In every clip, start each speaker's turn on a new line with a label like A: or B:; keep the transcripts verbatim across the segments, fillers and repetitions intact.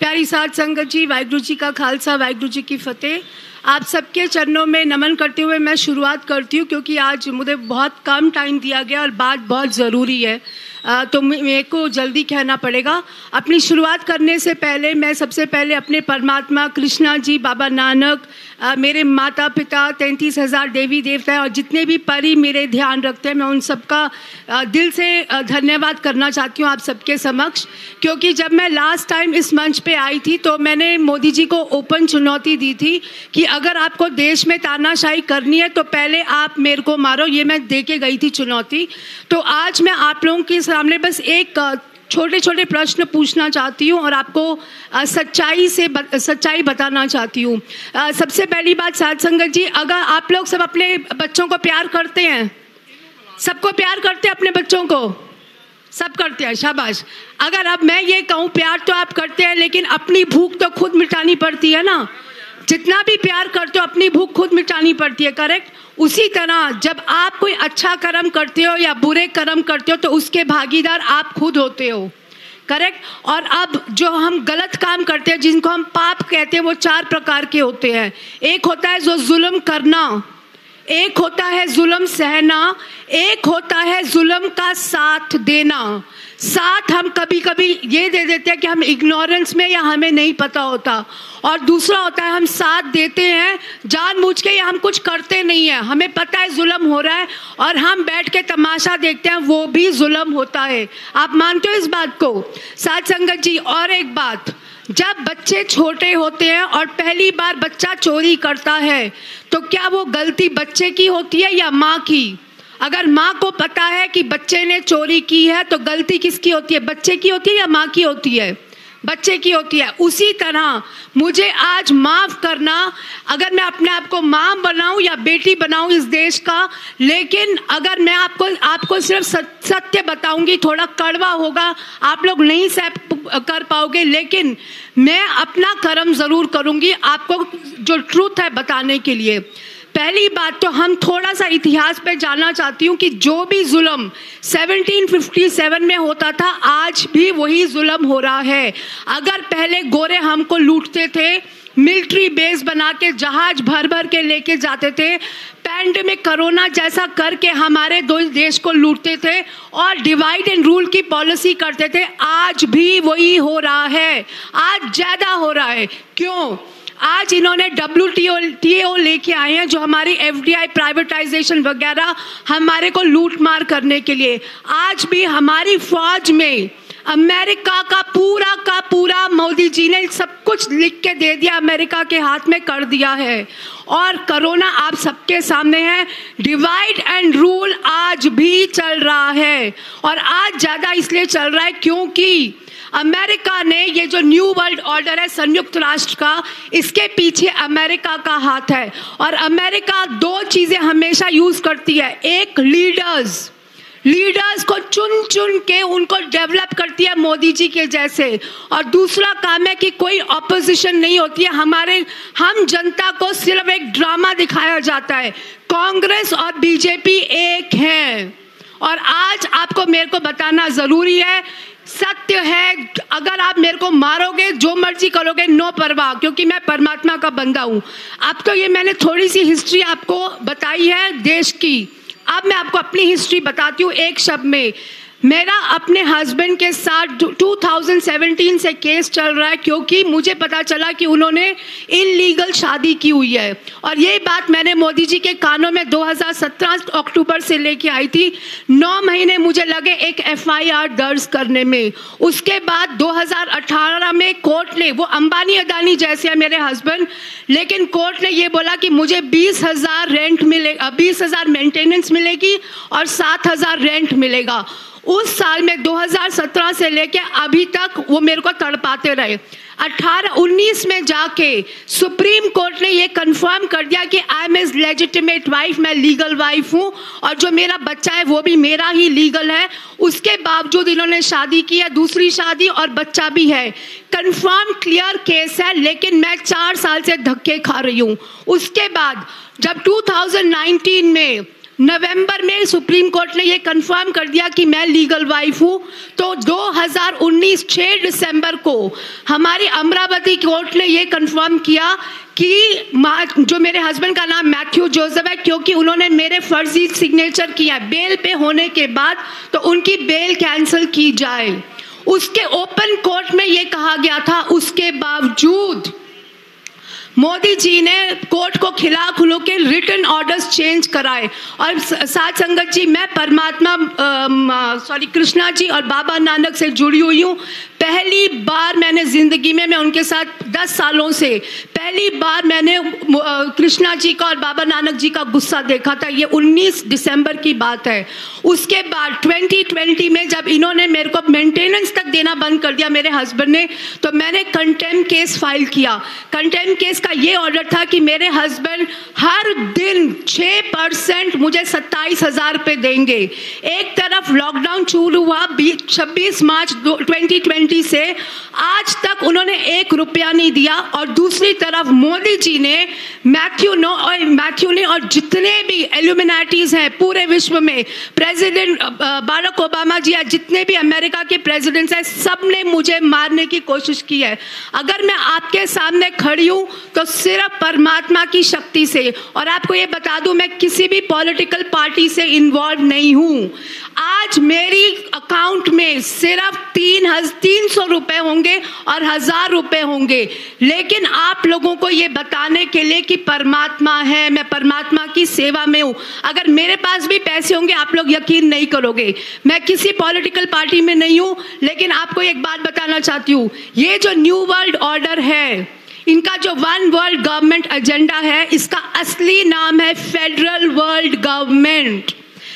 A: प्यारी साध संगत जी, वाहिगुरु जी का खालसा, वाहिगुरु जी की फतेह। आप सबके चरणों में नमन करते हुए मैं शुरुआत करती हूँ, क्योंकि आज मुझे बहुत कम टाइम दिया गया और बात बहुत ज़रूरी है, आ, तो मेरे को जल्दी कहना पड़ेगा। अपनी शुरुआत करने से पहले मैं सबसे पहले अपने परमात्मा कृष्णा जी, बाबा नानक, आ, मेरे माता पिता, तैंतीस हज़ार देवी देवता और जितने भी परी मेरे ध्यान रखते हैं, मैं उन सबका दिल से धन्यवाद करना चाहती हूँ आप सबके समक्ष। क्योंकि जब मैं लास्ट टाइम इस मंच पे आई थी तो मैंने मोदी जी को ओपन चुनौती दी थी कि अगर आपको देश में तानाशाही करनी है तो पहले आप मेरे को मारो, ये मैं दे के गई थी चुनौती। तो आज मैं आप लोगों के सामने बस एक छोटे छोटे प्रश्न पूछना चाहती हूँ और आपको सच्चाई से बत, सच्चाई बताना चाहती हूँ। सबसे पहली बात साध संगत जी, अगर आप लोग सब अपने बच्चों को प्यार करते हैं, सबको प्यार करते हैं, अपने बच्चों को सब करते हैं, शाबाश। अगर अब मैं ये कहूँ प्यार तो आप करते हैं, लेकिन अपनी भूख तो खुद मिटानी पड़ती है ना। जितना भी प्यार करते हो अपनी भूख खुद मिटानी पड़ती है, करेक्ट। उसी तरह जब आप कोई अच्छा कर्म करते हो या बुरे कर्म करते हो तो उसके भागीदार आप खुद होते हो, करेक्ट। और अब जो हम गलत काम करते हैं, जिनको हम पाप कहते हैं, वो चार प्रकार के होते हैं। एक होता है जो जुल्म करना, एक होता है जुल्म सहना, एक होता है जुल्म का साथ देना। साथ हम कभी कभी ये दे देते हैं कि हम इग्नोरेंस में या हमें नहीं पता होता, और दूसरा होता है हम साथ देते हैं जानबूझ के या हम कुछ करते नहीं है, हमें पता है जुल्म हो रहा है और हम बैठ के तमाशा देखते हैं, वो भी जुल्म होता है। आप मानते हो इस बात को साध संगत जी? और एक बात, जब बच्चे छोटे होते हैं और पहली बार बच्चा चोरी करता है तो क्या वो गलती बच्चे की होती है या माँ की? अगर माँ को पता है कि बच्चे ने चोरी की है तो गलती किसकी होती है? बच्चे की होती है या माँ की होती है? बच्चे की होती है। उसी तरह मुझे आज माफ करना, अगर मैं अपने आप को माँ बनाऊं या बेटी बनाऊं इस देश का, लेकिन अगर मैं आपको आपको सिर्फ सत्य बताऊंगी, थोड़ा कड़वा होगा, आप लोग नहीं सह कर पाओगे, लेकिन मैं अपना कर्म जरूर करूंगी आपको जो ट्रूथ है बताने के लिए। पहली बात तो हम थोड़ा सा इतिहास पे जानना चाहती हूँ कि जो भी जुल्म सत्रह सौ सत्तावन में होता था, आज भी वही जुल्म हो रहा है। अगर पहले गोरे हमको लूटते थे, मिलिट्री बेस बना के जहाज भर भर के लेके जाते थे, पैंडेमिक कोरोना जैसा करके हमारे दो देश को लूटते थे और डिवाइड एंड रूल की पॉलिसी करते थे, आज भी वही हो रहा है। आज ज्यादा हो रहा है। क्यों? आज इन्होंने डब्ल्यू टी ओ लेके आए हैं, जो हमारी एफ डी आई प्राइवेटाइजेशन वगैरह हमारे को लूट मार करने के लिए। आज भी हमारी फौज में अमेरिका का पूरा का पूरा मोदी जी ने सब कुछ लिख के दे दिया, अमेरिका के हाथ में कर दिया है। और कोरोना आप सबके सामने है, डिवाइड एंड रूल आज भी चल रहा है, और आज ज्यादा इसलिए चल रहा है क्योंकि अमेरिका ने ये जो न्यू वर्ल्ड ऑर्डर है संयुक्त राष्ट्र का, इसके पीछे अमेरिका का हाथ है। और अमेरिका दो चीजें हमेशा यूज करती है, एक लीडर्स लीडर्स को चुन चुन के उनको डेवलप करती है मोदी जी के जैसे, और दूसरा काम है कि कोई ऑपोजिशन नहीं होती है। हमारे हम जनता को सिर्फ एक ड्रामा दिखाया जाता है। कांग्रेस और बीजेपी एक हैं, और आज आपको मेरे को बताना जरूरी है, सत्य है। अगर आप मेरे को मारोगे, जो मर्जी करोगे, नो परवाह, क्योंकि मैं परमात्मा का बंदा हूं। अब तो ये मैंने थोड़ी सी हिस्ट्री आपको बताई है देश की, अब मैं आपको अपनी हिस्ट्री बताती हूँ एक शब्द में। मेरा अपने हस्बैंड के साथ दो हज़ार सत्रह से केस चल रहा है, क्योंकि मुझे पता चला कि उन्होंने इनलीगल शादी की हुई है। और ये बात मैंने मोदी जी के कानों में दो हज़ार सत्रह अक्टूबर से लेके आई थी। नौ महीने मुझे लगे एक एफ आई आर दर्ज करने में। उसके बाद दो हज़ार अठारह में कोर्ट ने, वो अंबानी अदानी जैसे है मेरे हस्बैंड, लेकिन कोर्ट ने ये बोला कि मुझे बीस हजार रेंट मिलेगा, बीस हजार मेंटेनेंस मिलेगी और सात हजार रेंट मिलेगा। उस साल में दो हज़ार सत्रह से लेके अभी तक वो मेरे को तड़पाते रहे। अठारह उन्नीस में जाके सुप्रीम कोर्ट ने ये कंफर्म कर दिया कि I am is legitimate wife, मैं लीगल वाइफ हूँ, और जो मेरा बच्चा है वो भी मेरा ही लीगल है। उसके बावजूद इन्होंने शादी की है, दूसरी शादी, और बच्चा भी है। कंफर्म क्लियर केस है, लेकिन मैं चार साल से धक्के खा रही हूँ। उसके बाद जब दो हज़ार उन्नीस में नवंबर में सुप्रीम कोर्ट ने ये कंफर्म कर दिया कि मैं लीगल वाइफ हूँ। तो दो हज़ार उन्नीस छह दिसंबर को हमारी अमरावती कोर्ट ने ये कंफर्म किया कि जो मेरे हस्बैंड का नाम मैथ्यू जोसेफ है, क्योंकि उन्होंने मेरे फर्जी सिग्नेचर किया बेल पे होने के बाद, तो उनकी बेल कैंसिल की जाए। उसके ओपन कोर्ट में ये कहा गया था, उसके बावजूद मोदी जी ने कोर्ट को खिला खुलो के रिटन ऑर्डर्स चेंज कराए। और साथ संगत जी, मैं परमात्मा सॉरी कृष्णा जी और बाबा नानक से जुड़ी हुई हूँ। पहली बार मैंने जिंदगी में, मैं उनके साथ दस सालों से पहली बार मैंने कृष्णा जी का और बाबा नानक जी का गुस्सा देखा था। ये उन्नीस दिसंबर की बात है। उसके बाद ट्वेंटी ट्वेंटी में जब इन्होंने मेरे को मेंटेनेंस तक देना बंद कर दिया मेरे हस्बैंड ने, तो मैंने कंटेम्प्ट केस फाइल किया। कंटेम्प्ट केस का ये ऑर्डर था कि मेरे हस्बैंड हर दिन छः परसेंट मुझे सत्ताईस हजार रुपये देंगे। एक तरफ लॉकडाउन शुरू हुआ छब्बीस मार्च ट्वेंटी ट्वेंटी से, आज तक उन्होंने एक रुपया नहीं दिया। और दूसरी तरफ मोदी जी ने मैथ्यू नो और मैथ्यू ने और जितने भी एल्यूमिनाटीज हैं पूरे विश्व में, प्रेसिडेंट बाराक ओबामा जी या जितने भी अमेरिका के प्रेसिडेंट्स हैं, सब ने मुझे मारने की कोशिश की है। अगर मैं आपके सामने खड़ी हूँ तो सिर्फ परमात्मा की शक्ति से। और आपको ये बता दूं, मैं किसी भी पॉलिटिकल पार्टी से इन्वॉल्व नहीं हूँ। आज मेरी अकाउंट में सिर्फ तीन हज तीन सौ रुपए होंगे और हजार रुपए होंगे, लेकिन आप लोगों को ये बताने के लिए कि परमात्मा है, मैं परमात्मा की सेवा में हूँ। अगर मेरे पास भी पैसे होंगे आप लोग यकीन नहीं करोगे। मैं किसी पॉलिटिकल पार्टी में नहीं हूँ, लेकिन आपको एक बात बताना चाहती हूँ, ये जो न्यू वर्ल्ड ऑर्डर है, इनका जो वन वर्ल्ड गवर्नमेंट एजेंडा है, इसका असली नाम है federal world government.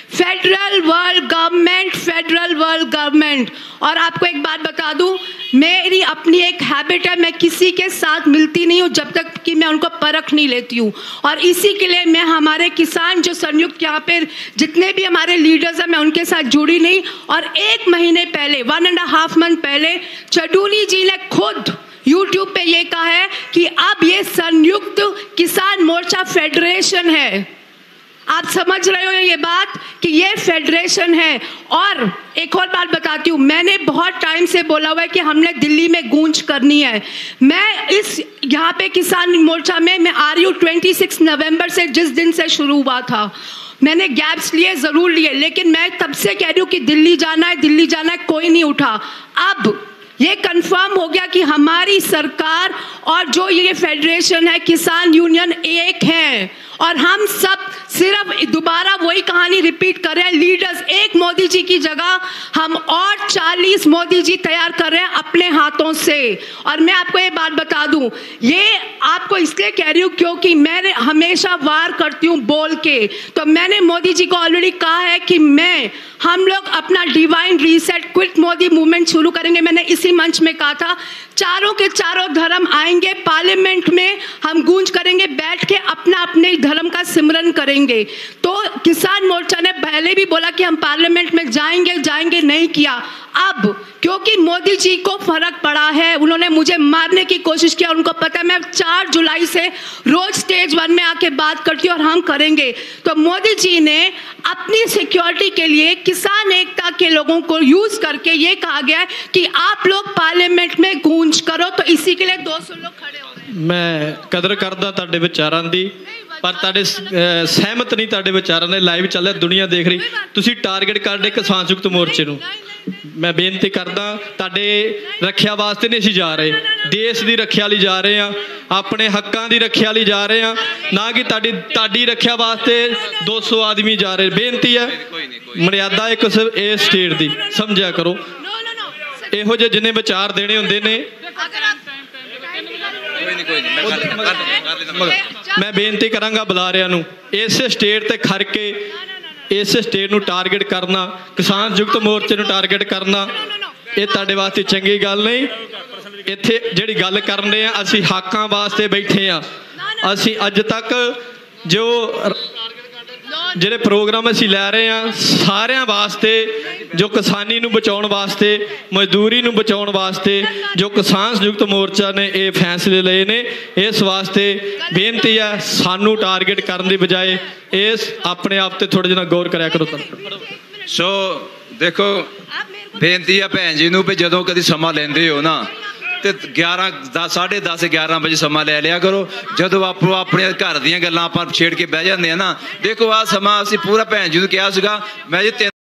A: Federal world government, federal world government. और आपको एक बात बता दूं, मेरी अपनी एक हैबिट है, मैं किसी के साथ मिलती नहीं हूं जब तक कि मैं उनको परख नहीं लेती हूं। और इसी के लिए मैं हमारे किसान जो संयुक्त यहाँ पे जितने भी हमारे लीडर्स हैं, मैं उनके साथ जुड़ी नहीं। और एक महीने पहले, वन एंड हाफ मंथ पहले, चडूनी जी ने खुद यूट्यूब पे ये कहा है कि अब ये संयुक्त किसान मोर्चा फेडरेशन है। आप समझ रहे हो ये बात कि ये फेडरेशन है। और एक और बात बताती हूँ, मैंने बहुत टाइम से बोला हुआ है कि हमने दिल्ली में गूंज करनी है। मैं इस यहाँ पे किसान मोर्चा में मैं आ रही हूँ छब्बीस नवंबर से, जिस दिन से शुरू हुआ था। मैंने गैप्स लिए ज़रूर लिए, लेकिन मैं तब से कह रही हूँ कि दिल्ली जाना है, दिल्ली जाना है, कोई नहीं उठा। अब ये कंफर्म हो गया कि हमारी सरकार और जो ये फेडरेशन है, किसान यूनियन एक है। और हम सब सिर्फ दोबारा वही कहानी रिपीट कर रहे हैं। लीडर्स एक मोदी जी की जगह हम और चालीस मोदी जी तैयार कर रहे हैं अपने हाथों से। और मैं आपको ये बात बता दूं, ये आपको इसलिए कह रही हूँ क्योंकि मैंने हमेशा वार करती हूँ बोल के। तो मैंने मोदी जी को ऑलरेडी कहा है कि मैं हम लोग अपना divine reset quit Modi movement शुरू करेंगे। मैंने इसी मंच में कहा था, चारों के चारों धर्म आएंगे पार्लियामेंट में, हम गूंज करेंगे, बैठ के अपना अपने धर्म का सिमरन करेंगे। तो किसान मोर्चा ने पहले भी बोला कि हम पार्लियामेंट में जाएंगे जाएंगे नहीं किया। अब क्योंकि मोदी जी को फर्क पड़ा है, उन्होंने मुझे मारने की कोशिश किया। उनको पता है मैं चार जुलाई से रोज स्टेज वन में आके बात करती हूँ और हम करेंगे। तो मोदी जी ने अपनी सिक्योरिटी के लिए किसान एकता के लोगों को यूज करके ये कहा गया है कि आप लोग पार्लियामेंट में गूंज करो। तो इसी के लिए दो सौ लोग खड़े हो रहे हैं।
B: मैं कदर करदा तुहाडे विचारां दी, पर तुहाडे सहमत नहीं तुहाडे विचारां नाल। लाइव चल रहा, दुनिया देख रही, तुसीं टारगेट करदे किसान संयुक्त मोर्चे नूं। मैं बेनती करदा, तुहाडे रखिया वास्ते नहीं असीं जा रहे, देश की रखिया लई जा रहे हैं, अपने हक्कां की रखिया लई जा रहे हैं, ना कि तुहाडी तुहाडी रखिया वास्ते दो सौ आदमी जा रहे। बेनती है, मर्यादा एक इस स्टेट की समझिया करो। इहो जे जिन्हें विचार देने हुंदे ने, मैं बेनती करांगा बुलारियां नूं इस स्टेट ते खड़ के इस स्टेट नूं टारगेट करना, किसान संयुक्त मोर्चे नूं टारगेट करना, ये तुहाडे वास्ते चंगी गल नहीं। इत्थे जिहड़ी गल करन दे आ, असीं हक्कां वास्ते बैठे आ। असीं अज तक जो ਜਿਹੜੇ ਪ੍ਰੋਗਰਾਮ ਅਸੀਂ ਲੈ ਰਹੇ ਹਾਂ ਸਾਰਿਆਂ ਵਾਸਤੇ, ਜੋ ਕਿਸਾਨੀ ਨੂੰ ਬਚਾਉਣ ਵਾਸਤੇ, ਮਜ਼ਦੂਰੀ ਨੂੰ ਬਚਾਉਣ ਵਾਸਤੇ, ਜੋ ਕਿਸਾਨ ਸੰਯੁਕਤ ਮੋਰਚਾ ਨੇ ਇਹ ਫੈਸਲੇ ਲਏ ਨੇ, ਇਸ ਵਾਸਤੇ ਬੇਨਤੀ ਹੈ ਸਾਨੂੰ ਟਾਰਗੇਟ ਕਰਨ ਦੀ ਬਜਾਏ ਇਸ ਆਪਣੇ ਆਪ ਤੇ ਥੋੜਾ ਜਿਹਾ ਗੌਰ ਕਰਿਆ ਕਰੋ।
C: ਸੋ ਦੇਖੋ ਬੇਨਤੀ ਆ ਭੈਣ ਜੀ ਨੂੰ ਵੀ ਜਦੋਂ ਕਦੀ ਸਮਾਂ ਲੈਂਦੇ ਹੋ ਨਾ ਤੇ ਗਿਆਰਾਂ ਦਸ ਸਾਢੇ ਦਸ ਗਿਆਰਾਂ ਵਜੇ ਸਮਾਂ ਲੈ ਲਿਆ ਕਰੋ। ਜਦੋਂ ਆਪੋ ਆਪਣੇ ਘਰ ਦੀਆਂ ਗੱਲਾਂ ਆਪਾਂ ਛੇੜ ਕੇ ਬਹਿ ਜਾਂਦੇ ਆ ਨਾ, ਦੇਖੋ ਆਹ ਸਮਾਂ ਅਸੀਂ ਪੂਰਾ ਭੈਣ ਜੀ ਨੂੰ ਕਿਹਾ ਸੀਗਾ ਮੈਂ ਜੀ